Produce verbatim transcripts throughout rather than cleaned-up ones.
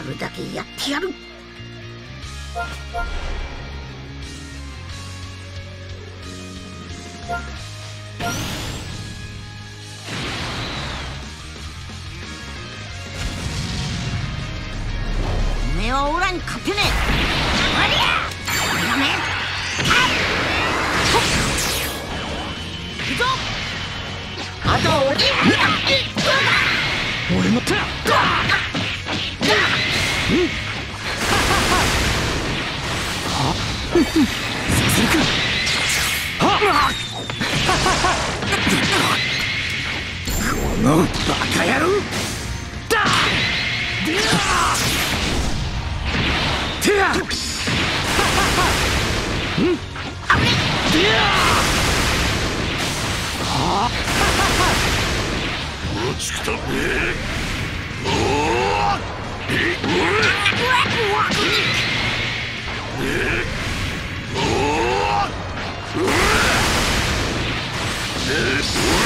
るだけやってやる。おめえはオラに勝てねえ。ありゃやめ行くぞ。あとは俺俺もたうんはさせるかはこのバカ野郎だでてやうんあれでやは落ちくたべおおえおえおおえ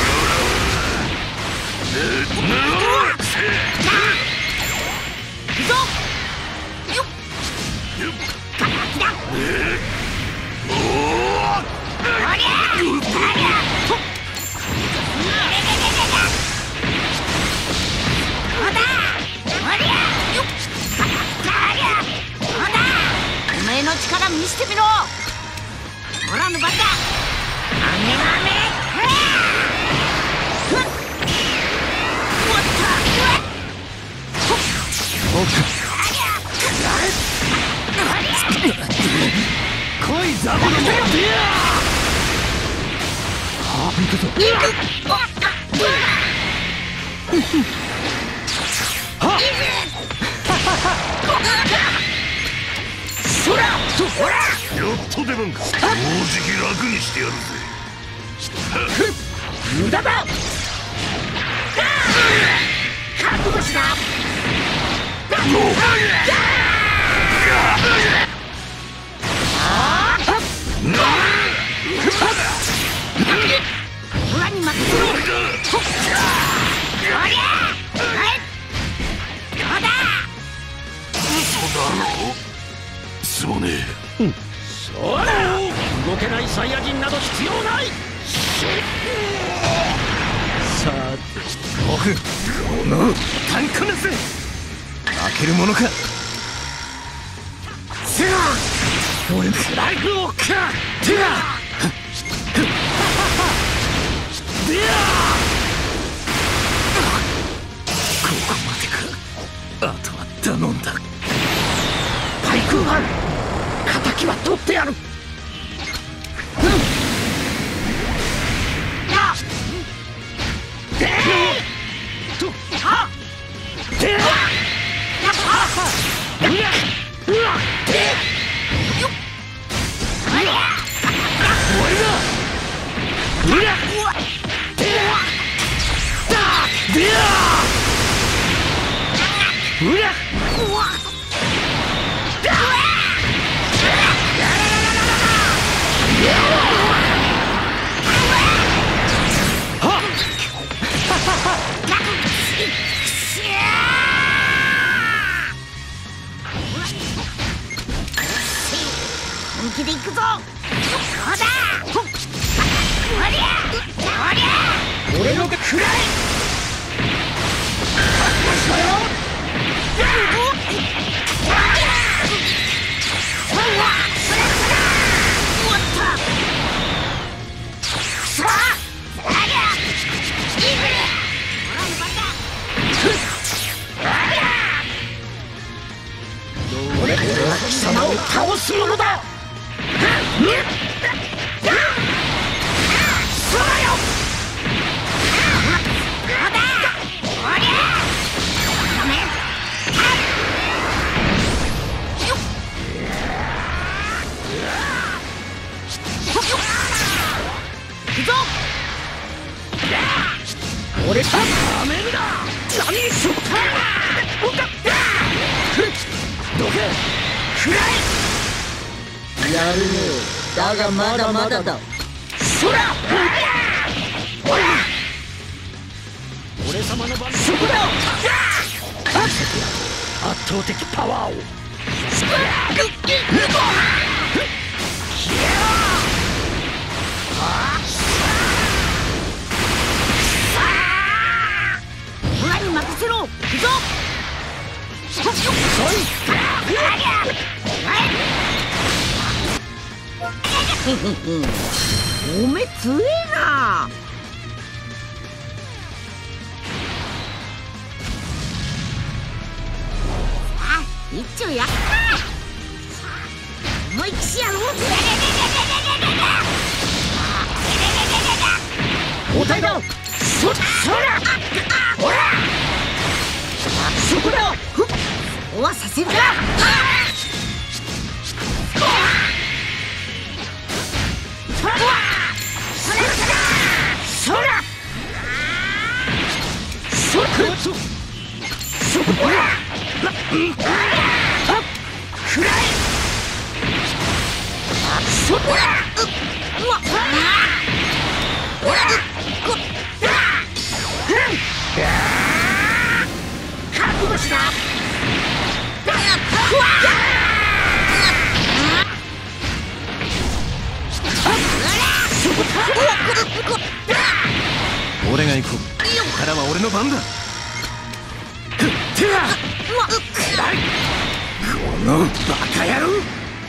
おめえの力見せてみろ。オラの番だ。あめあめ来いザブのもディアあ行くぞはっそらとほらやっと出番か。もうじき楽にしてやるぜ。無駄だ。覚悟しな。オラに負けてろ。嘘だろ。すまねえ。うん、そら動けないサイヤ人など必要ない。さて僕このタンクネス負けるものか。せや俺のライフをかてやでやここまでか。あとは頼んだ。対空班敵は取ってやる。本気で行くぞ。そうだ。おりゃおりゃ俺のくらい俺は貴様を倒すものだ。俺さダメだ。何しようか。どけくらいやるね。だがまだまだだ。そら俺様の番そこだ。あ圧倒的パワーを。 村に任せろ。行くぞ。おめ強えな。さあ一丁やっか。思いっきしやろう。 おたいだ。そ、そら。ほら。そこだ。 そうはさせるか。 そら。そら。そ。そこだ。くらい。そこだ。うわ。覚悟しな。 俺が行こう。ここからは俺の番だ。このバカ野郎。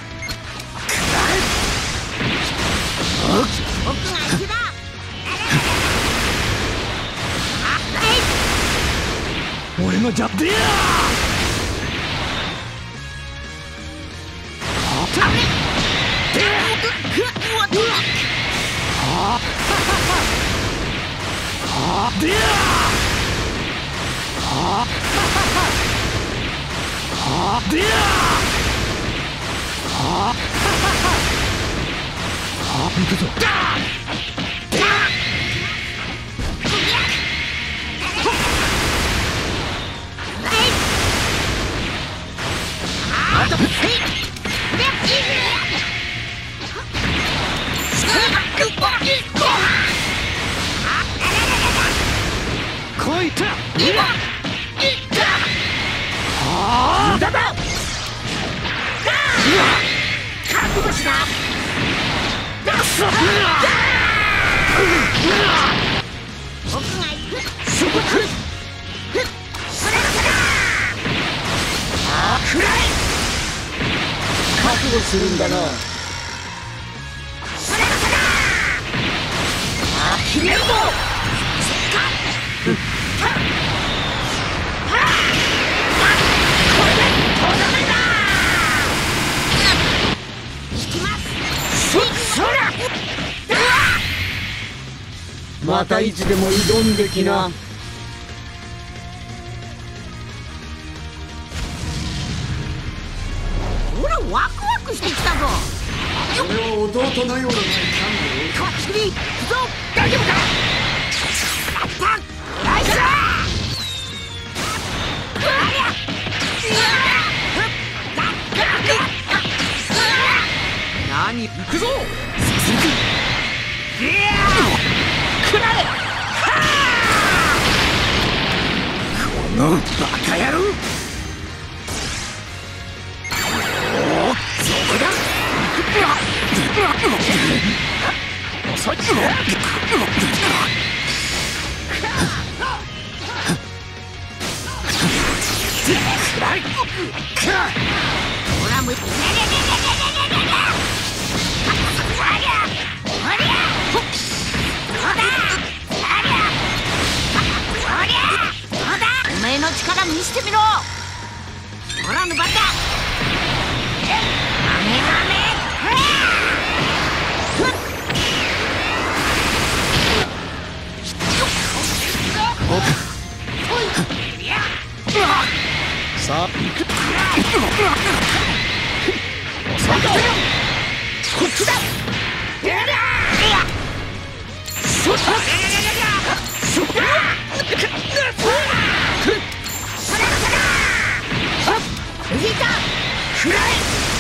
僕が相手だ。 俺のジャップや。行くぞ。こいた。無駄だ。覚悟しな。 僕が行く。 そこ来る。くらい。覚悟するんだな。ひねるぞ。またいつでも挑んできな。 ほらワクワクしてきたぞ。 俺は弟のような感動。 かっちり行くぞ。 大丈夫か。 やったナイス。 何行くぞ。いやーくられ。このバカ野郎。おお、そこだ。遅い。くらい。 ほらもう。お前の力見せてみろ。ほらのバカ。マメマメ。 さあ行く。こっちだ。そっちだ。そっちだ。 逃げた。 くらえ。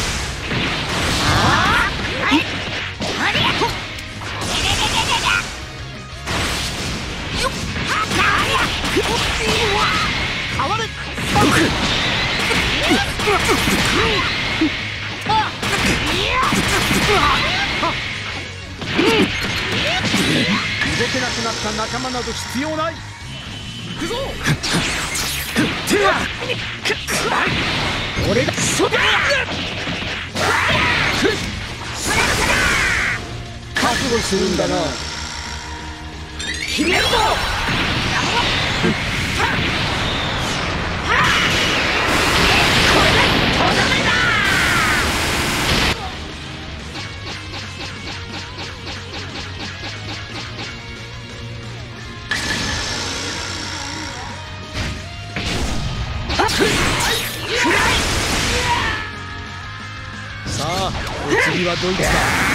ああ。 変われ。僕。 動けなくなった仲間など必要ない。行くぞ。俺がそだ。覚悟するんだな。決めるぞ。これでとどめだ。さあ、お次はドイツだ。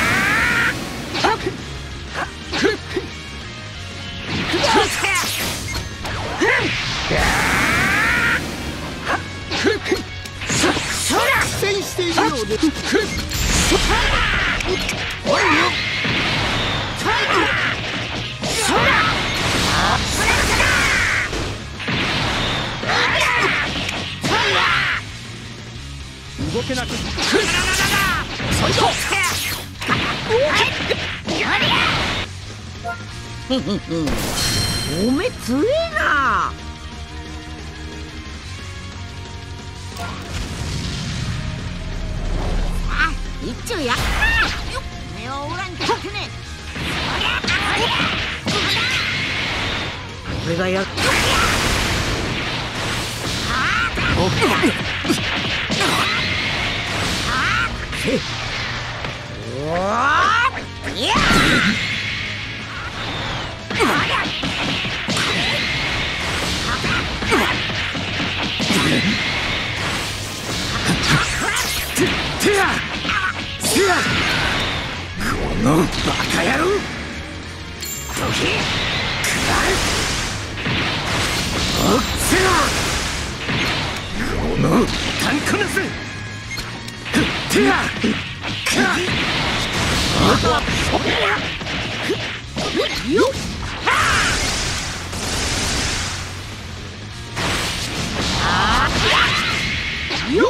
苦戦しているようで。おいよ。動けなく。そいと。 おめつえな。あ、一丁やった。よっ、目をおらんとけね。俺がやる。おー、いや。このバカ野郎。おっせな。このタンクネス。てや。あとはそれや。よっ。よっ。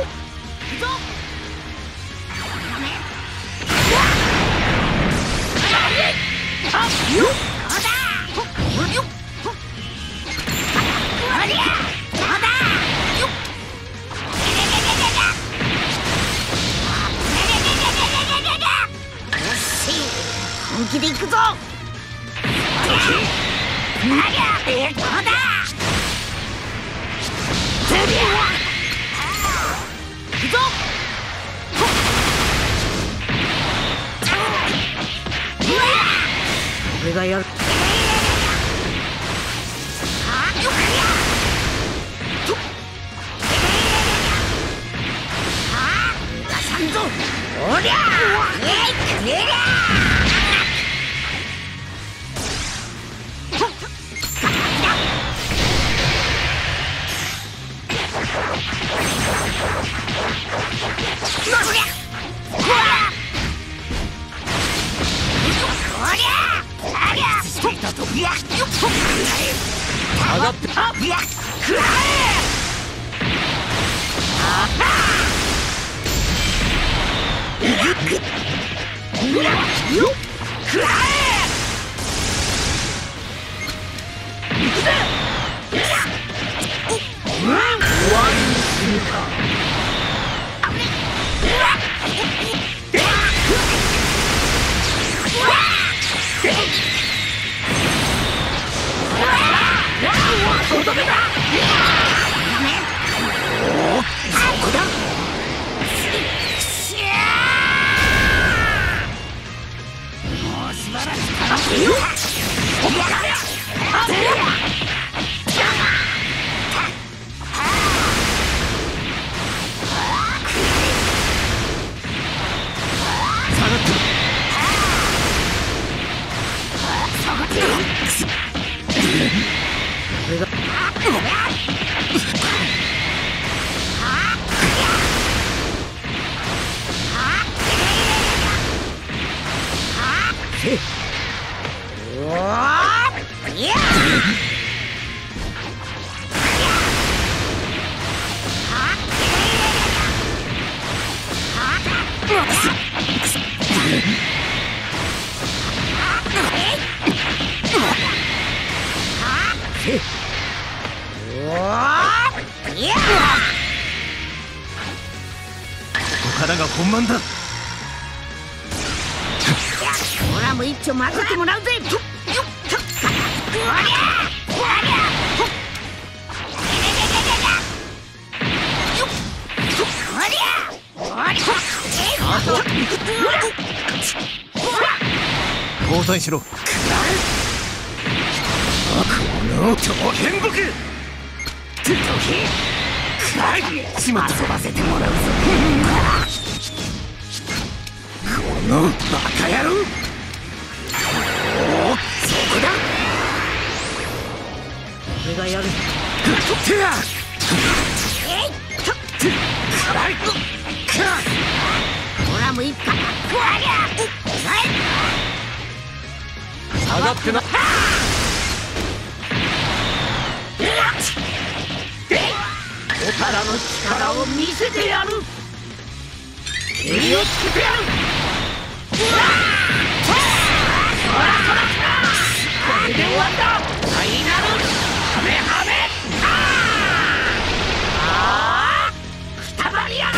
本気で行くぞ。俺がやる。おりゃー、くれりゃ上がって。 からが本番だ。 ほらもう一丁混ぜてもらうぜ。とよっとうわりゃうわりゃよっとうわりゃうわりゃ交代しろ。この長変木しまった。遊ばせてもらうぞ。このバカ野郎。おお、そこだ。 俺がやる。 てやえいっとほらもう一回わりゃ下がってな。 おたらの力を見せてやる。襟をつけてやる。うわこれで終わった。ファイナルハメハメ。ああくたばりやが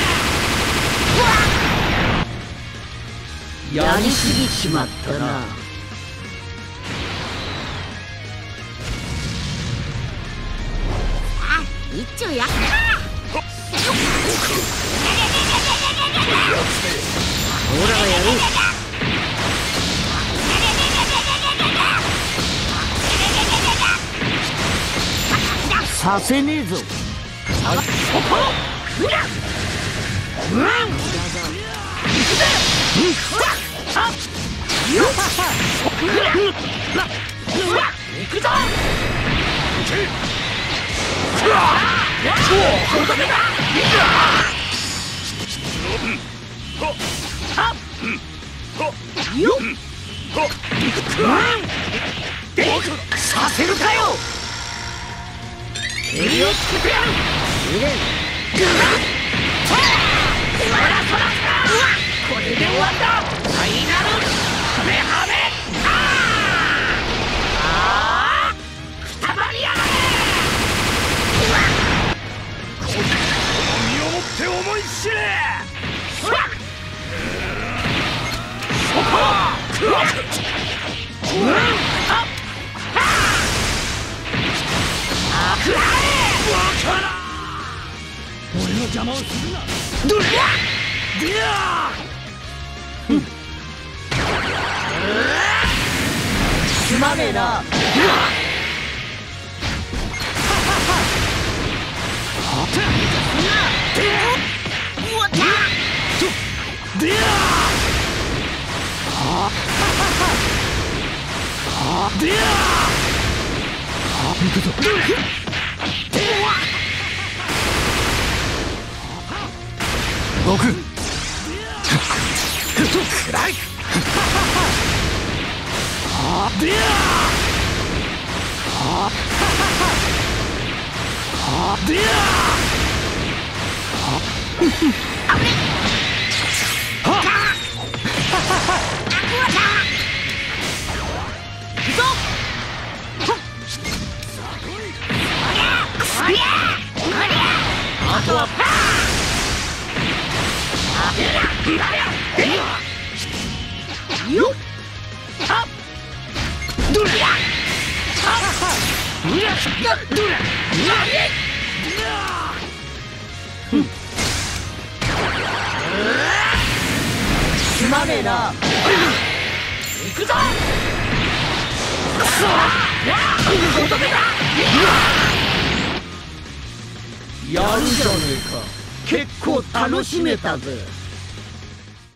れ。やりすぎちまったな。一丁やったな。オラがやる。させねえぞ。そこフラうん行くぜ。よっ行くぞ。させるかよ。襟をつけてやる。これで終わった。ファイナルハメハメ。ああくたばりやがれ。身をもって思い知れ。そこ俺の邪魔をするな。どれだ。すまねえな。 僕くらい。あとはよっはっどれやはっうやどれすまねえな。行くぞ。くそやるじゃねえか。結構楽しめたぜ。